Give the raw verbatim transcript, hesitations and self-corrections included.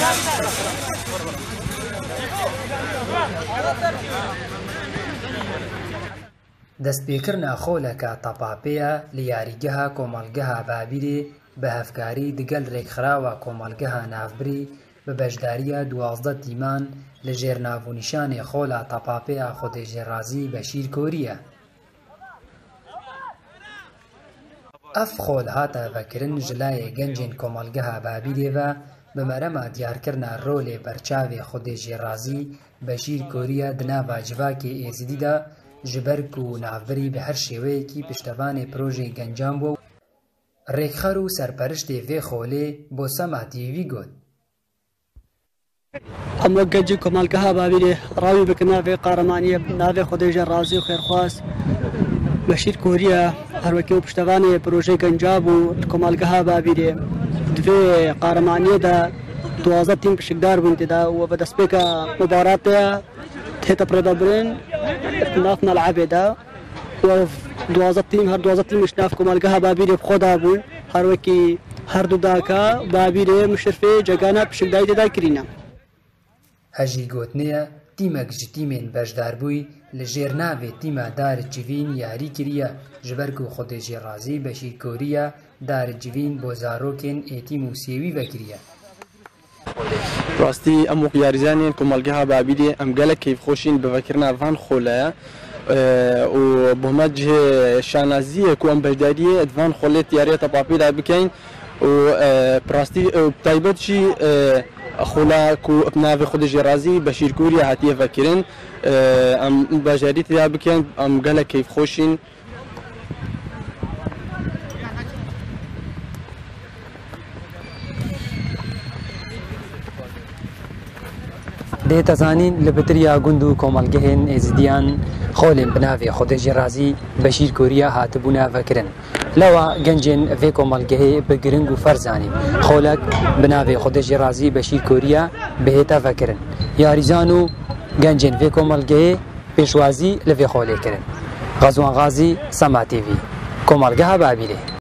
دەستپێکردنا خۆلەکە تەپاپەیە لە یاریگەها کۆمەڵگەها بابیرێ بە هەفکاری دگەل ڕێکخراوە کۆمەڵگەها ناوبری بە بەشداریە دوازدە تیمان لە ژێر ناوونیشانێ خۆلا تەپاپەیە خودێژێڕازی بەشیر کۆریە. ئەف خۆل هاتە ڤەکردن ژلایە گەنجێن کۆمەڵگەها بابیرێڤە بمەرەمە دیارکردنا ڕۆلێ بەرچاوێ خودێژێڕازی بەشیر کۆریە دناڤە جڤاکێ ئێزیدیدا ژبەرک و ناوبری بە هەر شێوەیەکی پشتەوانێ پرۆژەی گەنجان بووە و ڕێکخەر و سەرپەرشتێ vê خۆلێ بۆ سەما تیڤی گوت. ئەمە گەنجی کۆمەڵگەها بابیرێ ڕاوی بکە ناوێ قارەمانیە ناوێ خودێژێڕازی و خێرخواست بەشیر کۆریە هەروەکێ و پشتەوانێ پرۆژەی گەنجا بوو کۆمەڵگەها بابیرێ دوێ قارەمانیەدا دوازدە تیم پشکدار بوون تێدا و بە دەستپێکە مباراتەیە تێتە پڕێدەبرن ناف مەلعەبێدا و دوازدە تیم هەر دوازدە تیمیش ناف کۆمەڵگەها بابیرێ خۆدا بوون هەروەکی هەردوو داکا بابیرێ مشرفێ جەگانە پشکداری تێدا کرینە. هەژی گوتنەیە تیمەک ji tîmên beşdarbûyî li jêr navê tîma Darê Civîn yarî kiriye ji ber ku xwedêjêrazî Beşîrkoriya Darê Civîn bo zarokên êtîm û sêwî vekiriye. Rastî em wek yarizanên Komelgeha Babîdê em gelek keyfxweşîn bi vekirina van xole û bi me cihê şanaziyê ku em beşdariyê di van xolê tiyariya tepapî da bikeyn û rastî taybet jî xola ku navê xwedêjêrazî Beşîrkoriya hatiye vekirin em bejarî têda bikin em gelek keyfxweşîn. دێتەزانین لە بتریا گوند و کۆمەڵگەهێن ئێزیدیان خۆلێن بناوێ خودێژێڕازی بەشیرکۆریە هاتبوونا ڤەکردن لەوە گەنجێن vê کۆمەڵگەهەیە بە گرنگ و فەرزانین خۆلک بناوێ خودێژێڕازی بەشیرکۆریە بهێتە ڤەکردن یاریزان و گەنجێن vê کۆمەڵگەهەیە پێشوازی لە vê خۆلێکردن. غەزوان غازی سەما تیڤی کۆمەڵگەها بابیرێ.